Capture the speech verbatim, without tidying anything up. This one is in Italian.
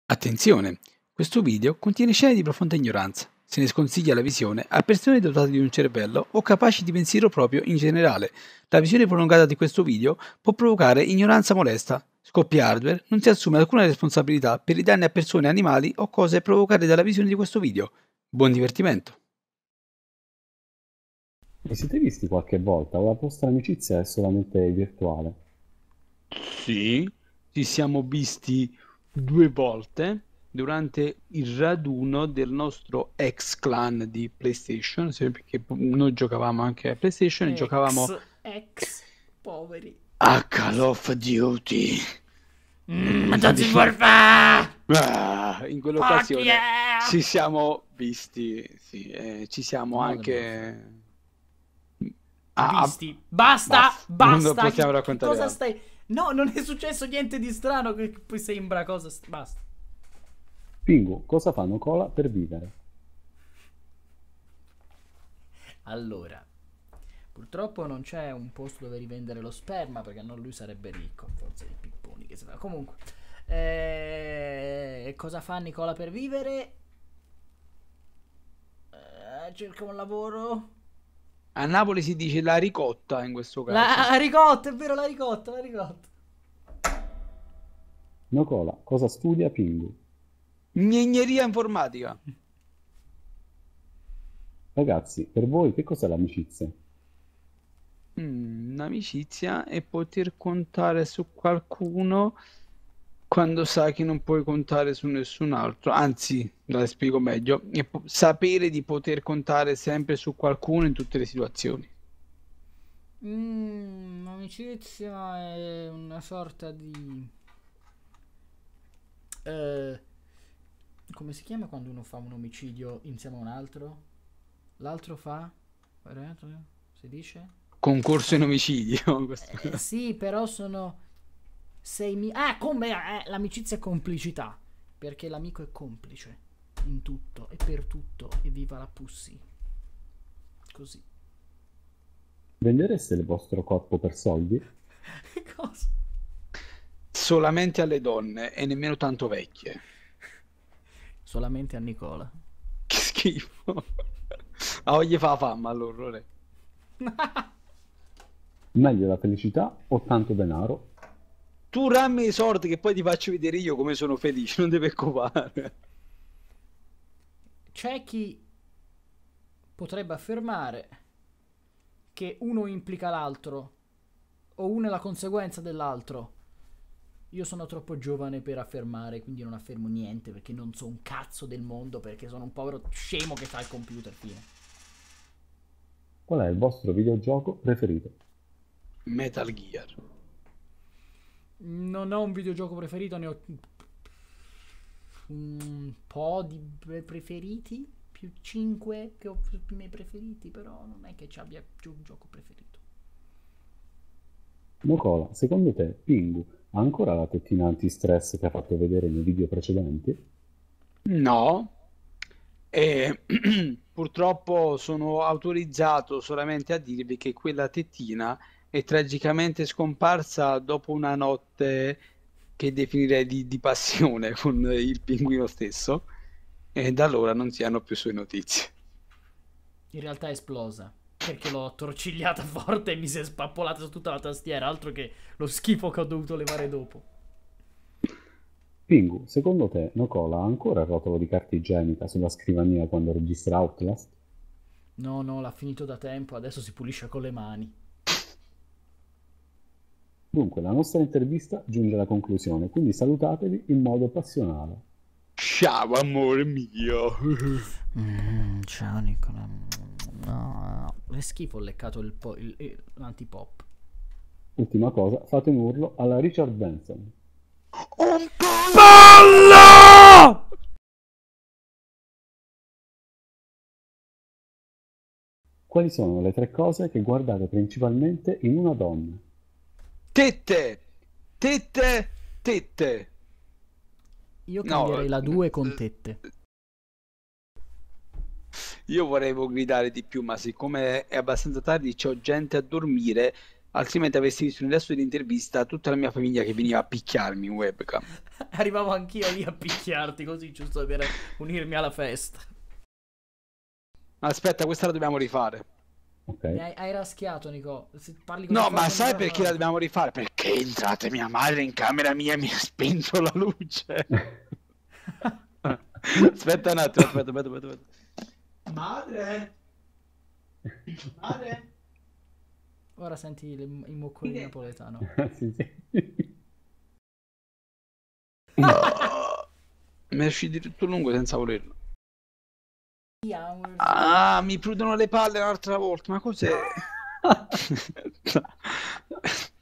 Attenzione! Questo video contiene scene di profonda ignoranza. Se ne sconsiglia la visione a persone dotate di un cervello o capaci di pensiero proprio in generale. La visione prolungata di questo video può provocare ignoranza molesta. Scoppia Hardware non si assume alcuna responsabilità per i danni a persone, animali o cose provocate dalla visione di questo video. Buon divertimento! Vi siete visti qualche volta o la vostra amicizia è solamente virtuale? Sì, ci siamo visti due volte durante il raduno del nostro ex clan di PlayStation, sì, perché noi giocavamo anche a PlayStation e giocavamo Ex, ex, poveri. a Call of Duty. Mm, Advanced Warfare! Ah, in quell'occasione Fuck yeah! ci siamo visti, sì, eh, ci siamo Modern anche ah, Visti. Basta, basta. basta. Non possiamo Che- raccontare cosa altro. stai... No, non è successo niente di strano che poi sembra cosa... st- Basta. Pingu, cosa fa Nicola per vivere? Allora, purtroppo non c'è un posto dove rivendere lo sperma perché non lui sarebbe ricco, forse i pipponi che si fa. Comunque, eh, cosa fa Nicola per vivere? Eh, cerca un lavoro. A Napoli si dice la ricotta in questo caso. La ricotta, è vero, la ricotta, la ricotta. Nicola, cosa studia Pingu? Ingegneria informatica. Ragazzi, per voi che cos'è l'amicizia? Mm, un'amicizia è poter contare su qualcuno quando sai che non puoi contare su nessun altro. Anzi, la spiego meglio, è po- sapere di poter contare sempre su qualcuno in tutte le situazioni. Mm, amicizia è una sorta di... eh, come si chiama quando uno fa un omicidio insieme a un altro? L'altro fa? Si dice? Concorso in omicidio. questo- Eh, sì, però sono sei mi... Ah, come... eh, l'amicizia è complicità. Perché l'amico è complice in tutto e per tutto. E viva la Pussy. Così. Vendereste il vostro corpo per soldi? Cosa? Solamente alle donne e nemmeno tanto vecchie. Solamente a Nicola. Che schifo. Ah, gli fa fama all'orrore. Meglio la felicità o tanto denaro? Tu rammi i soldi che poi ti faccio vedere io come sono felice, non ti preoccupare. C'è chi potrebbe affermare che uno implica l'altro o uno è la conseguenza dell'altro. Io sono troppo giovane per affermare, quindi non affermo niente perché non so un cazzo del mondo, perché sono un povero scemo che fa il computer, fine. Qual è il vostro videogioco preferito? Metal Gear. Non ho un videogioco preferito, ne ho un po' di pre- preferiti, più cinque che ho i miei preferiti, però non è che ci abbia più un gioco preferito. Nicola, secondo te Pingu ha ancora la tettina antistress che ha fatto vedere nei video precedenti? No, e purtroppo sono autorizzato solamente a dirvi che quella tettina è tragicamente scomparsa dopo una notte che definirei di, di passione con il pinguino stesso, e da allora non si hanno più sue notizie. In realtà è esplosa perché l'ho torcigliata forte e mi si è spappolata su tutta la tastiera, altro che lo schifo che ho dovuto levare dopo. Pingu, secondo te Nicola ha ancora il rotolo di carta igienica sulla scrivania quando registra Outlast? No, no, l'ha finito da tempo, adesso si pulisce con le mani. Dunque, la nostra intervista giunge alla conclusione, quindi salutatevi in modo passionale. Ciao amore mio. Mm, ciao Nicola. No, è schifo, ho leccato il po- il- il- l'antipop. Ultima cosa, fate un urlo alla Richard Benson. Un pollo! Quali sono le tre cose che guardate principalmente in una donna? Tette, tette, tette. Io No, cambierei la due con eh, tette. io volevo gridare di più, ma siccome è abbastanza tardi, c'ho gente a dormire, altrimenti avresti visto nel resto dell'intervista tutta la mia famiglia che veniva a picchiarmi in webcam. Arrivavo anch'io lì a picchiarti così, giusto per unirmi alla festa. Aspetta, questa la dobbiamo rifare. Ok. Mi hai, hai raschiato, Nico. Se parli così No, forte ma non sai ce la perché farò. la dobbiamo rifare? Perché è entrata mia madre in camera mia e mi ha spento la luce. Aspetta un attimo, aspetta, aspetta, aspetta, aspetta. Madre? Madre? Ora senti il, il moccone napoletano. Sì, sì. Mi è uscito tutto lungo senza volerlo. Hours. Ah, mi prudono le palle un'altra volta, ma cos'è?